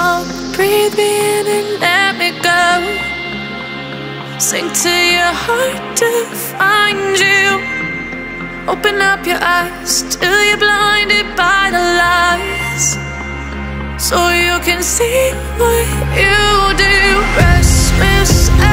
song. Breathe me in and let me go. Sink to your heart to find you. Open up your eyes till you're blinded by the lies, so you can see what you do. Restless